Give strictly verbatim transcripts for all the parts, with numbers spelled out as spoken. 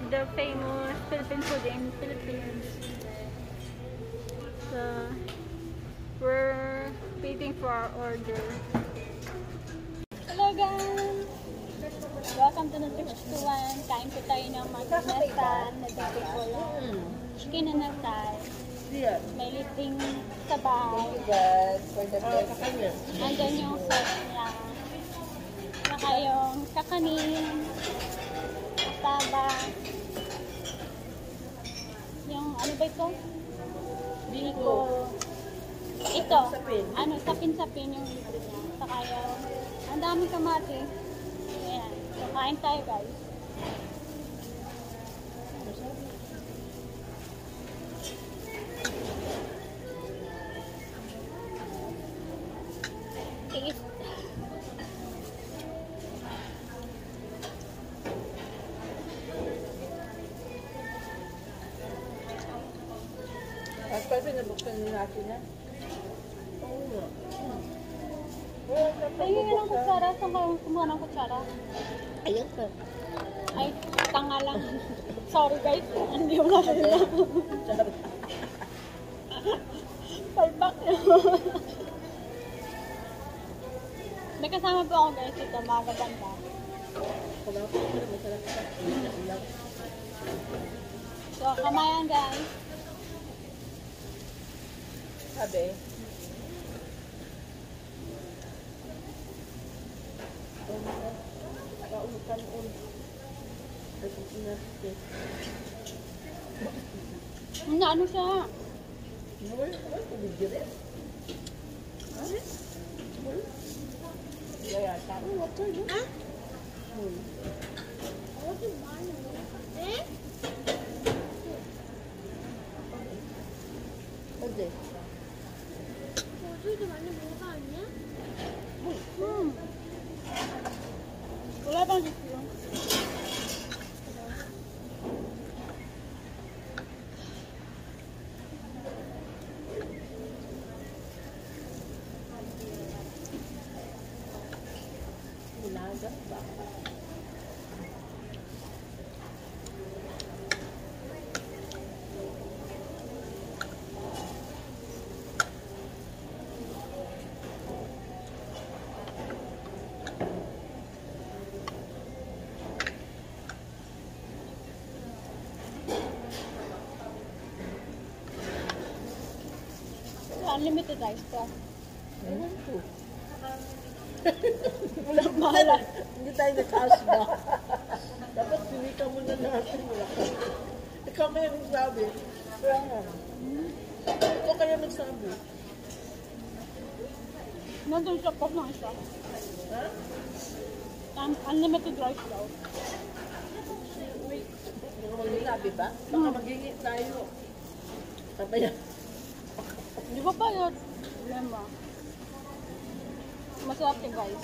the famous Philippine food in Philippines. So, we're waiting for our order. Hello guys! Welcome to Nutrix21. Kain po tayo ng mag-inasal na dati ko lang. Chicken and asal. May liting sabaw. Andyan yung sauce niya. Saka yung kakanin. Taba. Yung ano ba ito? Biko. Ito. Ano, sapin-sapin yung libre niya. Saka yung ang daming kamatis. Ayan. So, kain tayo guys. Taste. At pwede nabuksan na natin na? Oo nga. Ayun nga ng kutsara. Saan ka kumuha ng kutsara? Ayan ka. Ay, tanga lang. Sorry guys. Hindi mo na sila. Palpak yun. May kasama po ako guys ito. Mga ganda. Masarap ka. Masarap. So, kamayan guys. Sabi. Kaunukan un. Ay, kung sinasite. Na ano siya? Nawal, nawal, kubigyo rin. Ano? Nawal. Kaya, taro, wato yun. Ha? Nawal. Wato ba na? Eh? Ode. Wato naman ang mga kanya? Hmm. Wala bang sisiyo? Bulaga ba? Unlimited rice to. Ewan ko. Wala mahala. Hindi tayo na-cash ba? Dapat pinika mo na natin. Wala ka. Ikaw kaya nagsabi. Kaya nga. Ikaw kaya nagsabi. Nandun sa pot ng isa. Ha? Un- Unlimited rice daw. Wait. Hindi ko magsabi ba? Baka maghingi tayo. Sabi yan. Di ba ba yun? Problema. Masarap yung guys.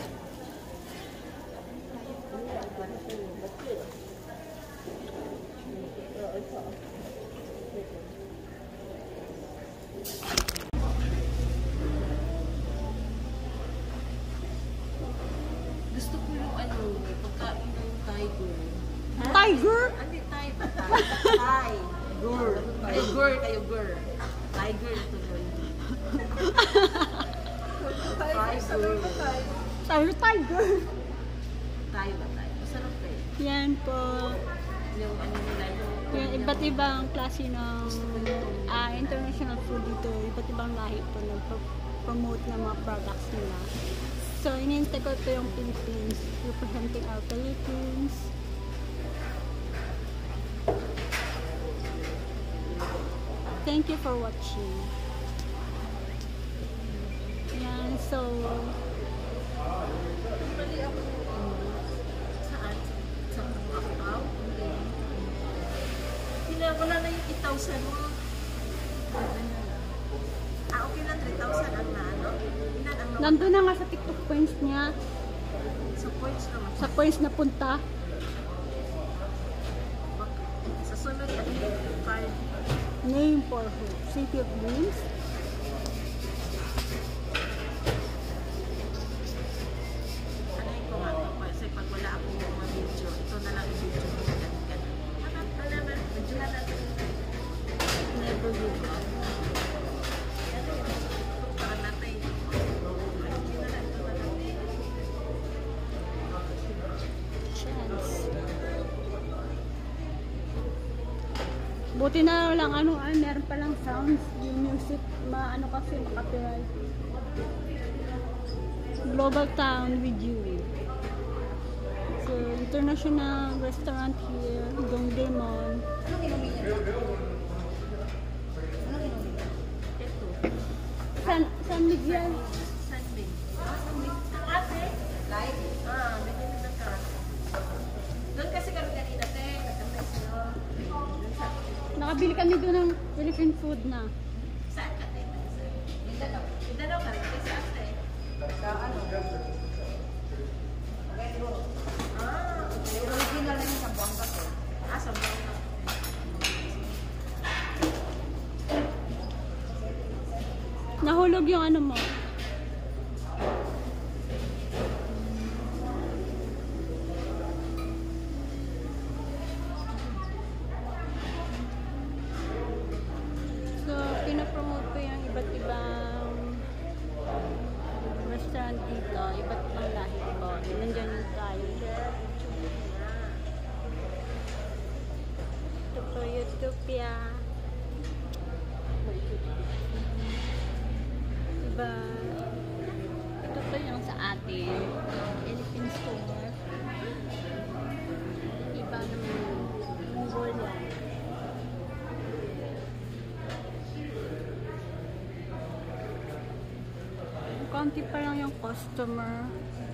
Gusto ko yung ano, pagkain ng tiger. Tiger? Ano yung tiger? Thai. Gur. Kayo gur, kayo gur. Tiger ito doon. Tiger. Tiger, tiger. Thai ba tayo? Masarap eh. Yan po. Yung ano nila yung... Yung iba't ibang klase ng ah, international food dito. Iba't ibang lahi po nag-promote ng mga products nila. So, inintay ko ito yung Philippines. Representing our Philippines. Thank you for watching. Yan, so... Saan? Sa Macau? Hindi. Hindi, wala na yung eight thousand mo. Ah, okay lang, three thousand ang na, ano? Ilan ang nawala? Nandun na nga sa TikTok points niya. Sa points naman. Sa points na punta. Sa sunod, ano yung card? Name for who? City of Dreams. Anahin ko nga, kasi pag wala akong mga video, ito na lang yung video ko. Buti na lang ano, ay meron palang sounds. Yung music, maano kasi makapiright. Global Town with you. So, international restaurant here, Dongdaemun. San, San Miguel. Live? Ah, bigyan na ka. Doon kasi kami kanina, te. Nagkantay sa'yo. Nakabili kami doon ng Philippine food na. Saan ka, te? Mindanao. Mindanao kami. Kasi saan, te? Sa ano? Ah, yung original na yung Sambuanga, te. Ah, Sambuanga. Nahulog yung ano mo. So, pinapromote ko yung iba't ibang restaurant dito. Iba't ibang lahi ko. Nandiyan yung tayo. Ito po, Utopia. Diba? Ito po yung sa atin. Philippine store. Iba naman yung Mongolia. Konti pa lang yung customer.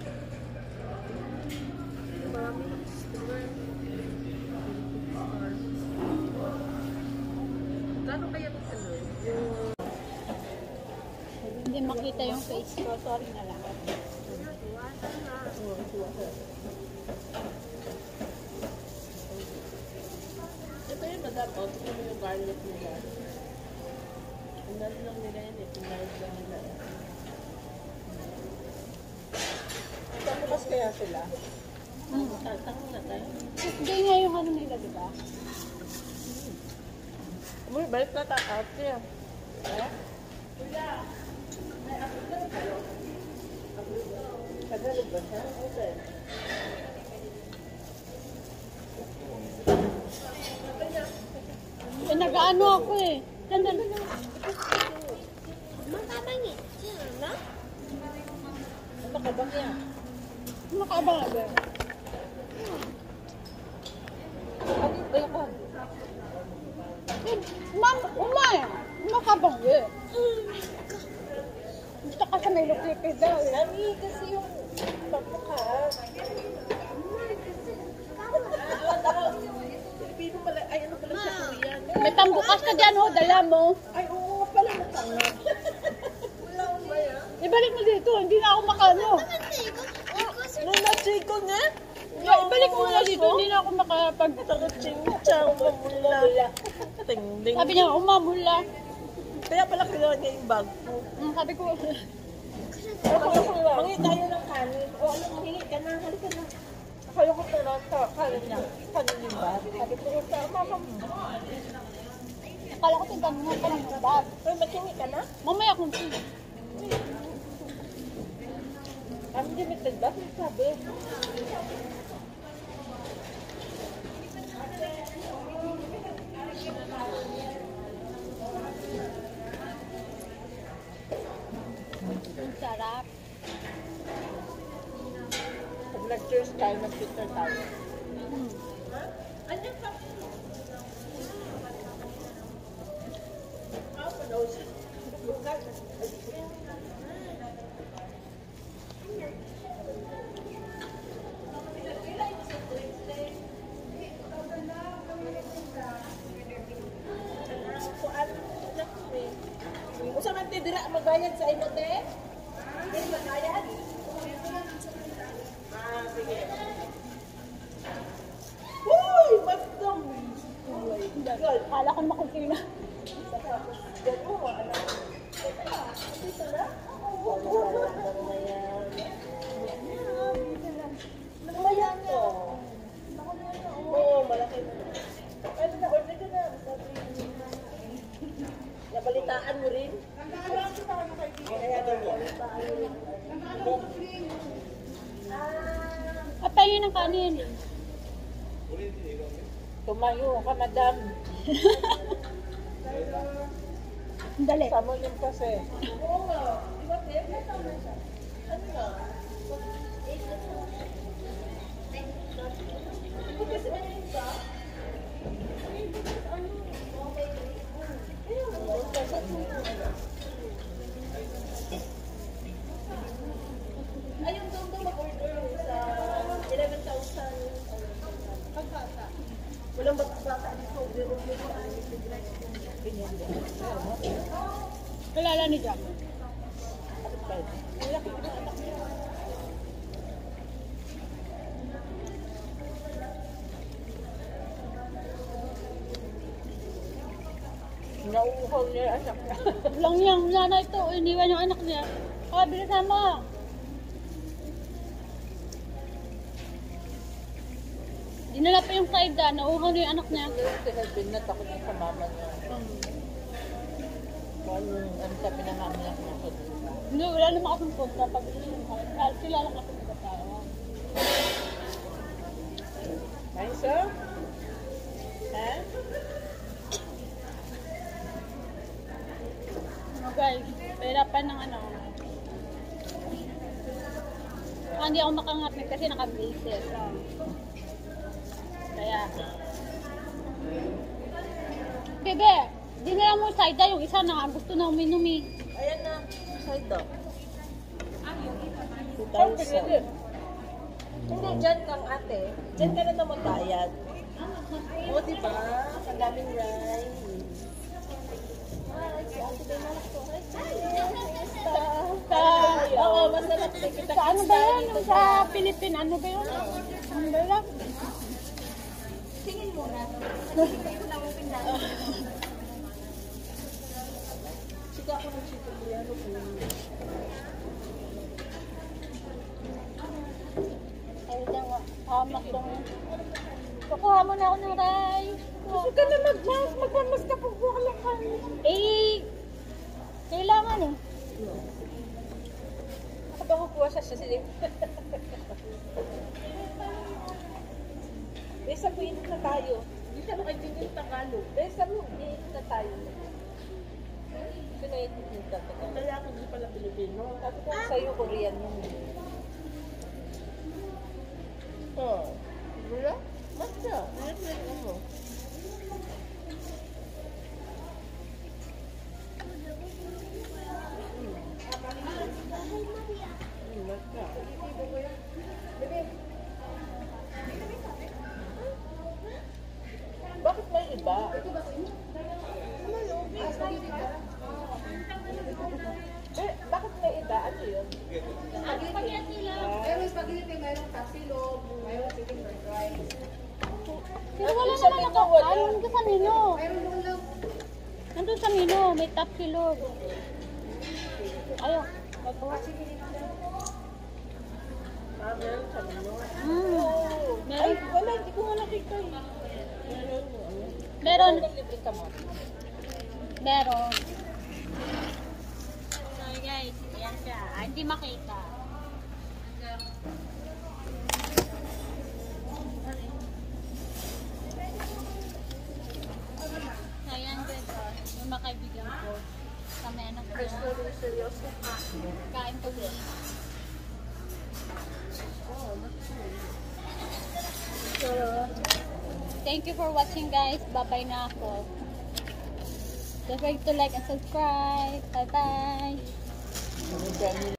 Marami ng customer. Gano'n kaya ito ano? Hindi makita yung face ko. Sorry na lang. Ito yung madam, oh, ito yung garlic nila. Ang dami lang nila yun eh, pinayos lang nila. Saan bukas kaya sila? Hmm. Tanong na tayo. Hindi nga yung ano nila, di ba? Uy, balik na tayo. Ate. Eh? Tagalog ba siya? Okay. Eh, nag-ano ako eh. Tanda na. Makabangi. Na? Makabang yan. Makabang aga. Ano ba yung kan? Ma'am, umay. Makabang eh. Gusto ka sa may lukipid daw eh. Nami, kasi yung pagmukha. Pilipino pala. Ay, ano pala siya, Korean. May pambukas ka dyan ho, dala mo. Ay, oo pala natangad. Wala ko ba yan? Ibalik mo dito, hindi na ako makano. Nung na-chico nga? Ibalik mo na dito, hindi na ako makapag... Ching-chang mamula. Ting-ding. Sabi niya, umamula. Kaya pala kailangan niya yung bag ko. Mm, sabi ko, Mangi tayo ng kanin. O ano, mangingi ka na. Halika na. Akala ko pala sa kanin niya. Kanin yung bag. Sabi ko, sa mama mo. akala ko tingnan mo pa ng bag. Ay, makingi ka na? Mamaya kung sino. Unlimited ba? Sabi. Ang sarap. Pag nag-cheers tayo, nag-filter tayo. Mm. Ano ka? Ah, panood. Usa man ti dira magbayad sa imo te? Dili magbayad? Ah, sige. Uy, magdam. Akala ko makusina. Yan mo, ano? Ito na? Nagmayan to. Oo, malaki na. Ano na, order ka na. Nabalitaan mo rin? Kaya nabalitaan mo rin. At tayo ng kanin. Tumayo ka, madam. Dali. Sama yun kasi. Ayun daw daw mag-order sa eleven thousand pagkata. Walang bata-bata dito. Order mo ang Kilala ni Jack. Nauuhaw niya yung anak niya. Lang niyang nanay ito, iniwan yung anak niya. Kaya bilisan mo. Dinala pa yung side na, nauhaw na yung anak niya. Si husband na takot niya sa mama niya. Kung ano ang sabi ng mama niya kung ako dito. Hindi, wala naman akong punta. Pabili yung kaya sila lang ako sa tao. Nice, sir? Ha? Ano guys, pahirapan ng ano. Ah, hindi ako makangapit kasi naka-braces. Kaya. Bebe, di na lang mo side yung isa na gusto na uminom eh. Ayan na. Side dog. two Saan thousand. pinili? Hindi, dyan kang ate. Dyan ka na na magbayad. O, diba? Ang daming rice. Ay, si ate ba yung ko? Sa, Oo, masarap na kita. sa ano ba yan? Sa Philippine, ano ba yun? Ano ba yun? Tingin muna. Sika ako ng sika. Ano po? Ay, tanga. Hamak tong. Kukuha mo na ako ng rice. Gusto ka na mag-mas. Mag-mas ka pag buka ka. Eh, kailangan eh. Kapag kukuha siya siya siya. Besa po init na tayo. Hindi siya makaintindi yung Tagalog. Besa mo, init na tayo. Gusto na init yung Tagalog. Kaya ako hindi pala Pilipino. Sabi ko sa'yo, Korean yun. Oh. Wala? Basta. Ayan na yung ano. Hmm, basta. Bakit may iba? Eh, bakit may iba? Ano yun? Mayroong spaghetti, mayroong tasilog, mayroong chicken fried rice. Pero wala Sa naman menu, ako. wala. Ano nandun sa menu? Mayroong doon lang. Nandun sa menu, may top silog. Ayaw. Magawa. Ah, meron sa ano? Mm. Ay, Meron. wala. Hindi ko nga nakita eh. Meron mo, ano? Meron. Ano libre ka mo? Meron. So guys, ayan siya. Ah, hindi makita. So ayan guys, oh, yung mga kaibigan ko. Kami anak ko. Seryoso? Kain kami. So, thank you for watching guys. Bye-bye na ako. Don't forget to like and subscribe. Bye-bye. Ano dyan?